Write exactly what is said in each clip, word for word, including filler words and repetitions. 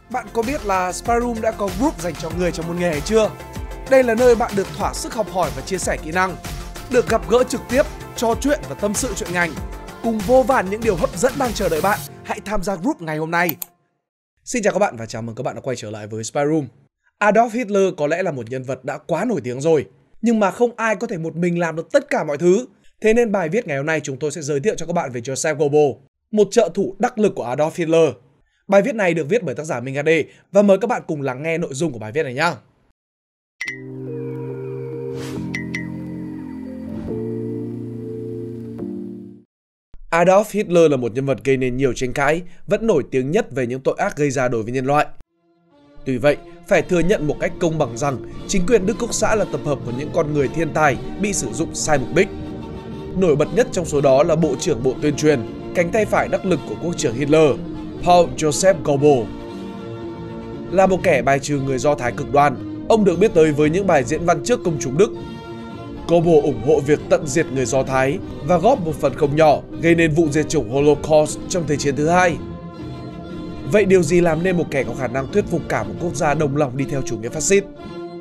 Bạn có biết là Spy Room đã có group dành cho người trong môn nghề hay chưa? Đây là nơi bạn được thỏa sức học hỏi và chia sẻ kỹ năng, được gặp gỡ trực tiếp, trò chuyện và tâm sự chuyện ngành, cùng vô vàn những điều hấp dẫn đang chờ đợi bạn. Hãy tham gia group ngày hôm nay. Xin chào các bạn và chào mừng các bạn đã quay trở lại với Spy Room. Adolf Hitler có lẽ là một nhân vật đã quá nổi tiếng rồi, nhưng mà không ai có thể một mình làm được tất cả mọi thứ. Thế nên bài viết ngày hôm nay chúng tôi sẽ giới thiệu cho các bạn về Joseph Goebbels, một trợ thủ đắc lực của Adolf Hitler. Bài viết này được viết bởi tác giả Minh hát đê và mời các bạn cùng lắng nghe nội dung của bài viết này nhé. Adolf Hitler là một nhân vật gây nên nhiều tranh cãi, vẫn nổi tiếng nhất về những tội ác gây ra đối với nhân loại. Tuy vậy, phải thừa nhận một cách công bằng rằng chính quyền Đức Quốc xã là tập hợp của những con người thiên tài bị sử dụng sai mục đích. Nổi bật nhất trong số đó là Bộ trưởng Bộ Tuyên truyền, cánh tay phải đắc lực của quốc trưởng Hitler, Paul Joseph Goebbels. Là một kẻ bài trừ người Do Thái cực đoan, ông được biết tới với những bài diễn văn trước công chúng Đức. Goebbels ủng hộ việc tận diệt người Do Thái và góp một phần không nhỏ gây nên vụ diệt chủng Holocaust trong Thế chiến thứ hai. Vậy điều gì làm nên một kẻ có khả năng thuyết phục cả một quốc gia đồng lòng đi theo chủ nghĩa phát xít?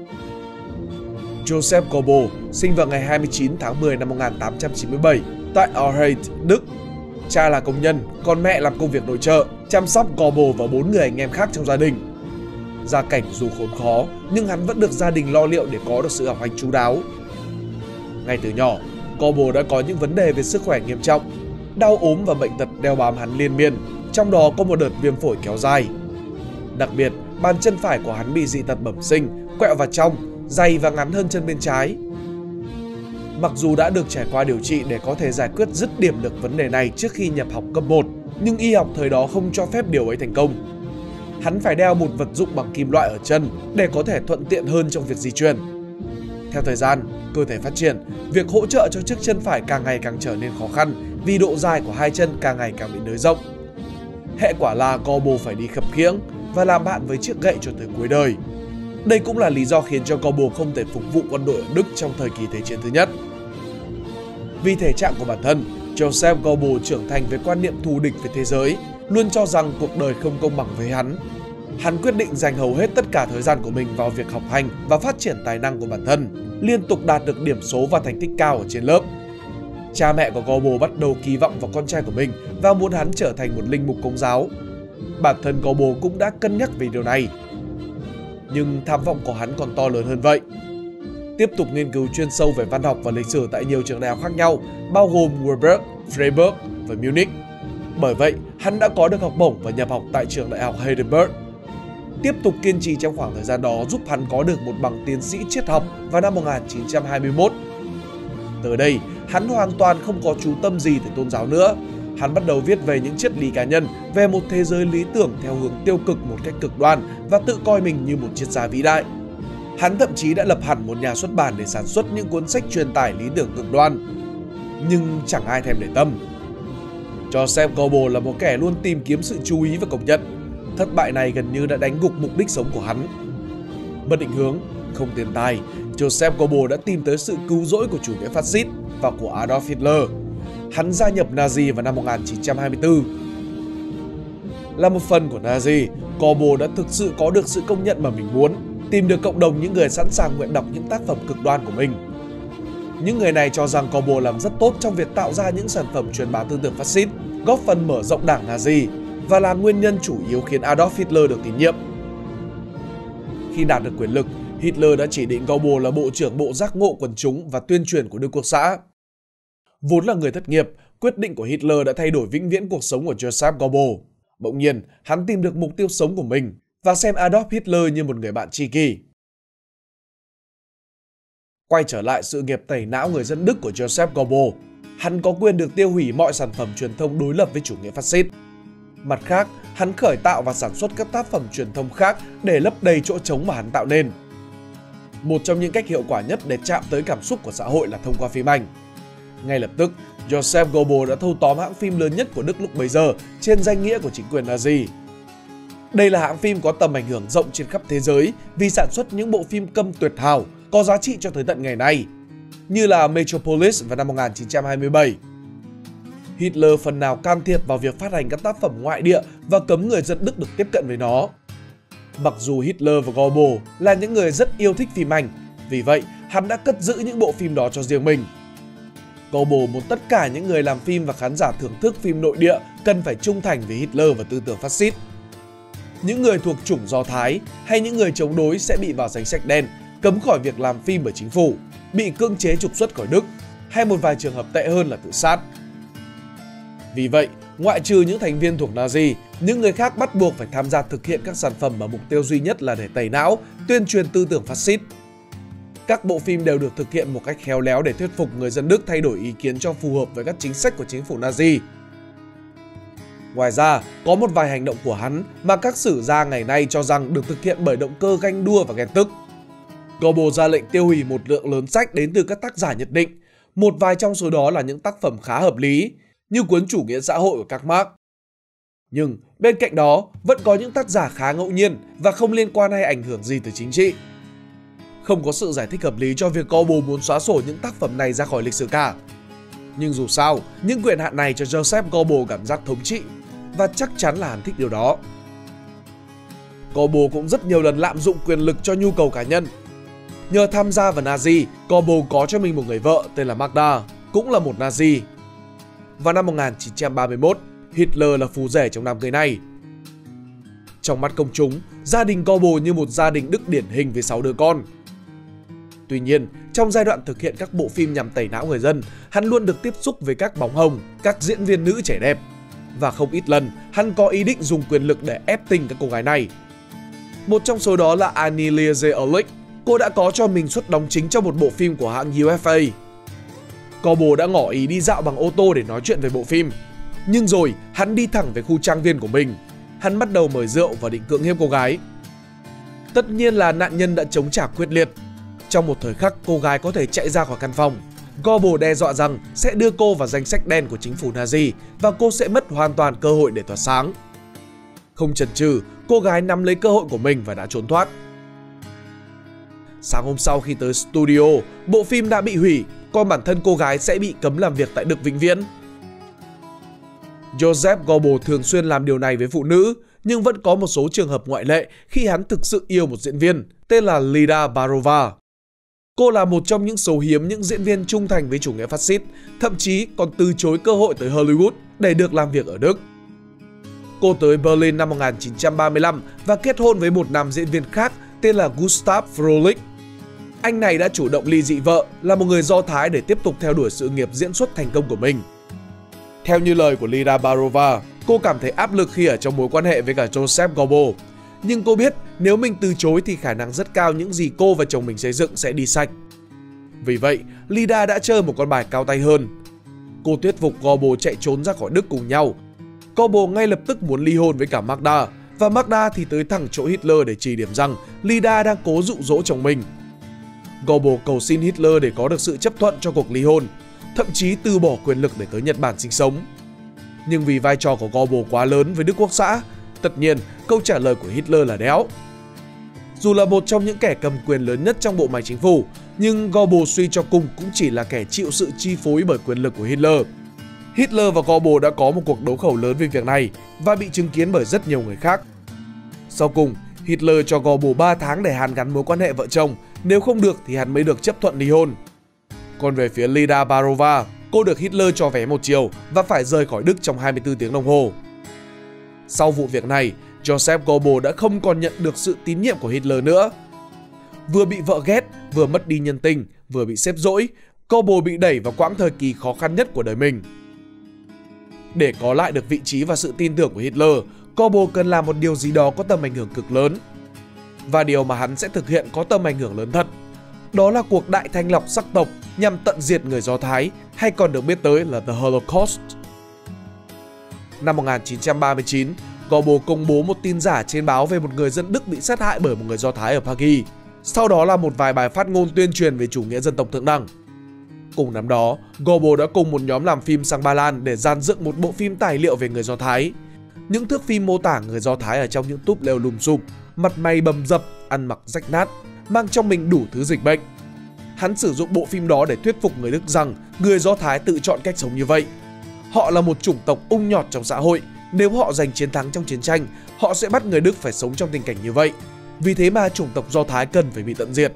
Joseph Goebbels sinh vào ngày hai mươi chín tháng mười năm một nghìn tám trăm chín mươi bảy tại Auschwitz, Đức. Cha là công nhân, còn mẹ làm công việc nội trợ, chăm sóc Goebbels và bốn người anh em khác trong gia đình. Gia cảnh dù khốn khó, nhưng hắn vẫn được gia đình lo liệu để có được sự học hành chu đáo. Ngay từ nhỏ, Goebbels đã có những vấn đề về sức khỏe nghiêm trọng, đau ốm và bệnh tật đeo bám hắn liên miên, trong đó có một đợt viêm phổi kéo dài. Đặc biệt, bàn chân phải của hắn bị dị tật bẩm sinh, quẹo vào trong, dày và ngắn hơn chân bên trái. Mặc dù đã được trải qua điều trị để có thể giải quyết dứt điểm được vấn đề này trước khi nhập học cấp một, nhưng y học thời đó không cho phép điều ấy thành công. Hắn phải đeo một vật dụng bằng kim loại ở chân để có thể thuận tiện hơn trong việc di chuyển. Theo thời gian, cơ thể phát triển, việc hỗ trợ cho chiếc chân phải càng ngày càng trở nên khó khăn vì độ dài của hai chân càng ngày càng bị nới rộng. Hệ quả là Goebbels phải đi khập khiễng và làm bạn với chiếc gậy cho tới cuối đời. Đây cũng là lý do khiến cho Goebbels không thể phục vụ quân đội ở Đức trong thời kỳ Thế chiến thứ nhất. Vì thể trạng của bản thân, Joseph Goebbels trưởng thành với quan niệm thù địch với thế giới, luôn cho rằng cuộc đời không công bằng với hắn. Hắn quyết định dành hầu hết tất cả thời gian của mình vào việc học hành và phát triển tài năng của bản thân, liên tục đạt được điểm số và thành tích cao ở trên lớp. Cha mẹ của Goebbels bắt đầu kỳ vọng vào con trai của mình và muốn hắn trở thành một linh mục công giáo. Bản thân Goebbels cũng đã cân nhắc về điều này. Nhưng tham vọng của hắn còn to lớn hơn vậy. Tiếp tục nghiên cứu chuyên sâu về văn học và lịch sử tại nhiều trường đại học khác nhau, bao gồm Warburg, Freiburg và Munich. Bởi vậy, hắn đã có được học bổng và nhập học tại trường đại học Heidelberg. Tiếp tục kiên trì trong khoảng thời gian đó giúp hắn có được một bằng tiến sĩ triết học vào năm một nghìn chín trăm hai mươi mốt. Từ đây, hắn hoàn toàn không có chú tâm gì tới tôn giáo nữa. Hắn bắt đầu viết về những triết lý cá nhân, về một thế giới lý tưởng theo hướng tiêu cực một cách cực đoan và tự coi mình như một triết gia vĩ đại. Hắn thậm chí đã lập hẳn một nhà xuất bản để sản xuất những cuốn sách truyền tải lý tưởng cực đoan. Nhưng chẳng ai thèm để tâm. Joseph Goebbels là một kẻ luôn tìm kiếm sự chú ý và công nhận. Thất bại này gần như đã đánh gục mục đích sống của hắn. Mất định hướng, không tiền tài, Joseph Goebbels đã tìm tới sự cứu rỗi của chủ nghĩa phát xít và của Adolf Hitler. Hắn gia nhập Nazi vào năm một nghìn chín trăm hai mươi tư. Là một phần của Nazi, Goebbels đã thực sự có được sự công nhận mà mình muốn, tìm được cộng đồng những người sẵn sàng nguyện đọc những tác phẩm cực đoan của mình. Những người này cho rằng Goebbels làm rất tốt trong việc tạo ra những sản phẩm truyền bá tư tưởng phát xít, góp phần mở rộng đảng Nazi và là nguyên nhân chủ yếu khiến Adolf Hitler được tín nhiệm. Khi đạt được quyền lực, Hitler đã chỉ định Goebbels là Bộ trưởng Bộ Giác ngộ Quần chúng và Tuyên truyền của Đức Quốc xã. Vốn là người thất nghiệp, quyết định của Hitler đã thay đổi vĩnh viễn cuộc sống của Joseph Goebbels. Bỗng nhiên, hắn tìm được mục tiêu sống của mình và xem Adolf Hitler như một người bạn tri kỷ. Quay trở lại sự nghiệp tẩy não người dân Đức của Joseph Goebbels, hắn có quyền được tiêu hủy mọi sản phẩm truyền thông đối lập với chủ nghĩa phát xít. Mặt khác, hắn khởi tạo và sản xuất các tác phẩm truyền thông khác để lấp đầy chỗ trống mà hắn tạo nên. Một trong những cách hiệu quả nhất để chạm tới cảm xúc của xã hội là thông qua phim ảnh. Ngay lập tức, Joseph Goebbels đã thâu tóm hãng phim lớn nhất của Đức lúc bấy giờ trên danh nghĩa của chính quyền Nazi. Đây là hãng phim có tầm ảnh hưởng rộng trên khắp thế giới vì sản xuất những bộ phim câm tuyệt hảo, có giá trị cho tới tận ngày nay, như là Metropolis vào năm một nghìn chín trăm hai mươi bảy. Hitler phần nào can thiệp vào việc phát hành các tác phẩm ngoại địa và cấm người dân Đức được tiếp cận với nó. Mặc dù Hitler và Goebbels là những người rất yêu thích phim Anh, vì vậy hắn đã cất giữ những bộ phim đó cho riêng mình. Goebbels muốn tất cả những người làm phim và khán giả thưởng thức phim nội địa cần phải trung thành với Hitler và tư tưởng phát xít. Những người thuộc chủng Do Thái hay những người chống đối sẽ bị vào danh sách đen, cấm khỏi việc làm phim bởi chính phủ, bị cưỡng chế trục xuất khỏi Đức, hay một vài trường hợp tệ hơn là tự sát. Vì vậy, ngoại trừ những thành viên thuộc Nazi, những người khác bắt buộc phải tham gia thực hiện các sản phẩm mà mục tiêu duy nhất là để tẩy não, tuyên truyền tư tưởng phát xít. Các bộ phim đều được thực hiện một cách khéo léo để thuyết phục người dân Đức thay đổi ý kiến cho phù hợp với các chính sách của chính phủ Nazi. Ngoài ra, có một vài hành động của hắn mà các sử gia ngày nay cho rằng được thực hiện bởi động cơ ganh đua và ghen tức. Goebbels ra lệnh tiêu hủy một lượng lớn sách đến từ các tác giả nhất định. Một vài trong số đó là những tác phẩm khá hợp lý, như cuốn Chủ nghĩa xã hội của Karl Marx. Nhưng bên cạnh đó, vẫn có những tác giả khá ngẫu nhiên và không liên quan hay ảnh hưởng gì tới chính trị. Không có sự giải thích hợp lý cho việc Goebbels muốn xóa sổ những tác phẩm này ra khỏi lịch sử cả. Nhưng dù sao, những quyền hạn này cho Joseph Goebbels cảm giác thống trị, và chắc chắn là hắn thích điều đó. Goebbels cũng rất nhiều lần lạm dụng quyền lực cho nhu cầu cá nhân. Nhờ tham gia vào Nazi, Goebbels có cho mình một người vợ tên là Magda, cũng là một Nazi. Vào năm một nghìn chín trăm ba mươi mốt, Hitler là phù rể trong đám cưới này. Trong mắt công chúng, gia đình Goebbels như một gia đình Đức điển hình với sáu đứa con. Tuy nhiên, trong giai đoạn thực hiện các bộ phim nhằm tẩy não người dân, hắn luôn được tiếp xúc với các bóng hồng, các diễn viên nữ trẻ đẹp. Và không ít lần, hắn có ý định dùng quyền lực để ép tình các cô gái này. Một trong số đó là Annie Liese Ehrlich. Cô đã có cho mình suất đóng chính trong một bộ phim của hãng u ép a. Goebbels đã ngỏ ý đi dạo bằng ô tô để nói chuyện về bộ phim. Nhưng rồi, hắn đi thẳng về khu trang viên của mình. Hắn bắt đầu mời rượu và định cưỡng hiếp cô gái. Tất nhiên là nạn nhân đã chống trả quyết liệt. Trong một thời khắc, cô gái có thể chạy ra khỏi căn phòng. Goebbels đe dọa rằng sẽ đưa cô vào danh sách đen của chính phủ Nazi và cô sẽ mất hoàn toàn cơ hội để tỏa sáng. Không chần chừ, cô gái nắm lấy cơ hội của mình và đã trốn thoát. Sáng hôm sau khi tới studio, bộ phim đã bị hủy, còn bản thân cô gái sẽ bị cấm làm việc tại Đức vĩnh viễn. Joseph Goebbels thường xuyên làm điều này với phụ nữ, nhưng vẫn có một số trường hợp ngoại lệ khi hắn thực sự yêu một diễn viên tên là Lida Barova. Cô là một trong những số hiếm những diễn viên trung thành với chủ nghĩa phát xít, thậm chí còn từ chối cơ hội tới Hollywood để được làm việc ở Đức. Cô tới Berlin năm một nghìn chín trăm ba mươi lăm và kết hôn với một nam diễn viên khác tên là Gustav Frohlich. Anh này đã chủ động ly dị vợ, là một người Do Thái để tiếp tục theo đuổi sự nghiệp diễn xuất thành công của mình. Theo như lời của Lida Barova, cô cảm thấy áp lực khi ở trong mối quan hệ với cả Joseph Goebbels. Nhưng cô biết nếu mình từ chối thì khả năng rất cao những gì cô và chồng mình xây dựng sẽ đi sạch. Vì vậy, Lida đã chơi một con bài cao tay hơn. Cô thuyết phục Goebbels chạy trốn ra khỏi Đức cùng nhau. Goebbels ngay lập tức muốn ly hôn với cả Magda, và Magda thì tới thẳng chỗ Hitler để chỉ điểm rằng Lida đang cố dụ dỗ chồng mình. Goebbels cầu xin Hitler để có được sự chấp thuận cho cuộc ly hôn, thậm chí từ bỏ quyền lực để tới Nhật Bản sinh sống. Nhưng vì vai trò của Goebbels quá lớn với Đức Quốc xã, tất nhiên câu trả lời của Hitler là đéo. Dù là một trong những kẻ cầm quyền lớn nhất trong bộ máy chính phủ, nhưng Goebbels suy cho cùng cũng chỉ là kẻ chịu sự chi phối bởi quyền lực của Hitler. Hitler và Goebbels đã có một cuộc đấu khẩu lớn về việc này và bị chứng kiến bởi rất nhiều người khác. Sau cùng, Hitler cho Goebbels ba tháng để hàn gắn mối quan hệ vợ chồng, nếu không được thì hắn mới được chấp thuận ly hôn. Còn về phía Lida Barova, cô được Hitler cho vé một chiều và phải rời khỏi Đức trong hai mươi tư tiếng đồng hồ. Sau vụ việc này, Joseph Goebbels đã không còn nhận được sự tín nhiệm của Hitler nữa. Vừa bị vợ ghét, vừa mất đi nhân tình, vừa bị xếp dỗi, Goebbels bị đẩy vào quãng thời kỳ khó khăn nhất của đời mình. Để có lại được vị trí và sự tin tưởng của Hitler, Goebbels cần làm một điều gì đó có tầm ảnh hưởng cực lớn. Và điều mà hắn sẽ thực hiện có tầm ảnh hưởng lớn thật. Đó là cuộc đại thanh lọc sắc tộc nhằm tận diệt người Do Thái, hay còn được biết tới là The Holocaust. Năm một nghìn chín trăm ba mươi chín, Goebbels công bố một tin giả trên báo về một người dân Đức bị sát hại bởi một người Do Thái ở Prague. Sau đó là một vài bài phát ngôn tuyên truyền về chủ nghĩa dân tộc thượng đẳng. Cùng năm đó, Goebbels đã cùng một nhóm làm phim sang Ba Lan để dàn dựng một bộ phim tài liệu về người Do Thái. Những thước phim mô tả người Do Thái ở trong những túp lều lùm xùm, mặt mày bầm dập, ăn mặc rách nát, mang trong mình đủ thứ dịch bệnh. Hắn sử dụng bộ phim đó để thuyết phục người Đức rằng người Do Thái tự chọn cách sống như vậy. Họ là một chủng tộc ung nhọt trong xã hội, Nếu họ giành chiến thắng trong chiến tranh, họ sẽ bắt người Đức phải sống trong tình cảnh như vậy. Vì thế mà chủng tộc Do Thái cần phải bị tận diệt.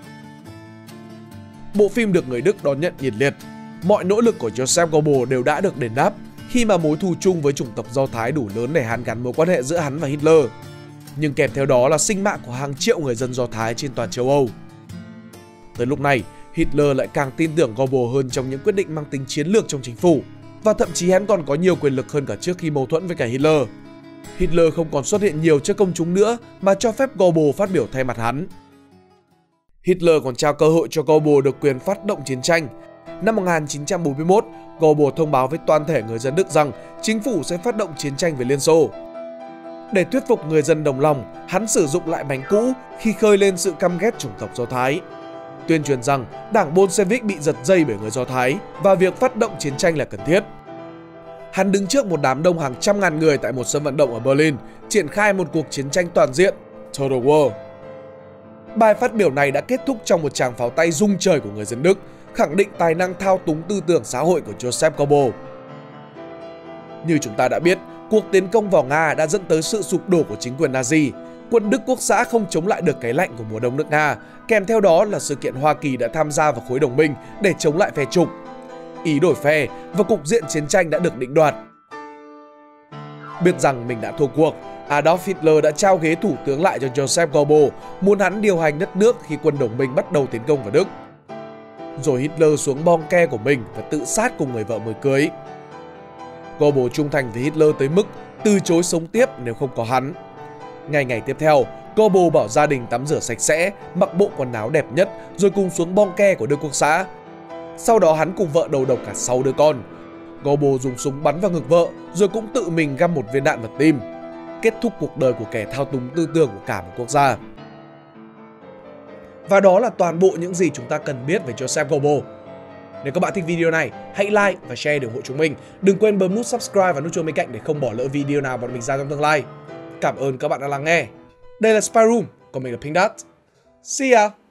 Bộ phim được người Đức đón nhận nhiệt liệt. Mọi nỗ lực của Joseph Goebbels đều đã được đền đáp khi mà mối thù chung với chủng tộc Do Thái đủ lớn để hàn gắn mối quan hệ giữa hắn và Hitler. Nhưng kèm theo đó là sinh mạng của hàng triệu người dân Do Thái trên toàn châu Âu. Tới lúc này, Hitler lại càng tin tưởng Goebbels hơn trong những quyết định mang tính chiến lược trong chính phủ, và thậm chí hắn còn có nhiều quyền lực hơn cả trước khi mâu thuẫn với cả Hitler. Hitler không còn xuất hiện nhiều trước công chúng nữa mà cho phép Goebbels phát biểu thay mặt hắn. Hitler còn trao cơ hội cho Goebbels được quyền phát động chiến tranh. Năm một nghìn chín trăm bốn mươi mốt, Goebbels thông báo với toàn thể người dân Đức rằng chính phủ sẽ phát động chiến tranh với Liên Xô. Để thuyết phục người dân đồng lòng, hắn sử dụng lại bánh cũ khi khơi lên sự căm ghét chủng tộc Do Thái. Tuyên truyền rằng đảng Bolshevik bị giật dây bởi người Do Thái và việc phát động chiến tranh là cần thiết. Hắn đứng trước một đám đông hàng trăm ngàn người tại một sân vận động ở Berlin, triển khai một cuộc chiến tranh toàn diện, Total War. Bài phát biểu này đã kết thúc trong một tràng pháo tay rung trời của người dân Đức, khẳng định tài năng thao túng tư tưởng xã hội của Joseph Goebbels. Như chúng ta đã biết, cuộc tiến công vào Nga đã dẫn tới sự sụp đổ của chính quyền Nazi. Quân Đức Quốc xã không chống lại được cái lạnh của mùa đông nước Nga, kèm theo đó là sự kiện Hoa Kỳ đã tham gia vào khối đồng minh để chống lại phe trục. Ý đổi phe và cục diện chiến tranh đã được định đoạt. Biết rằng mình đã thua cuộc, Adolf Hitler đã trao ghế thủ tướng lại cho Joseph Goebbels, muốn hắn điều hành đất nước khi quân đồng minh bắt đầu tiến công vào Đức. Rồi Hitler xuống bong ke của mình và tự sát cùng người vợ mới cưới. Goebbels trung thành với Hitler tới mức từ chối sống tiếp nếu không có hắn. Ngày ngày tiếp theo, Goebbels bảo gia đình tắm rửa sạch sẽ, mặc bộ quần áo đẹp nhất rồi cùng xuống bong ke của Đức Quốc xã. Sau đó hắn cùng vợ đầu độc cả sáu đứa con. Goebbels dùng súng bắn vào ngực vợ rồi cũng tự mình găm một viên đạn vào tim. Kết thúc cuộc đời của kẻ thao túng tư tưởng của cả một quốc gia. Và đó là toàn bộ những gì chúng ta cần biết về Joseph Goebbels. Nếu các bạn thích video này, hãy like và share để ủng hộ chúng mình. Đừng quên bấm nút subscribe và nút chuông bên cạnh để không bỏ lỡ video nào bọn mình ra trong tương lai. Cảm ơn các bạn đã lắng nghe. Đây là Spy Room, còn mình là Pink Dot. See ya!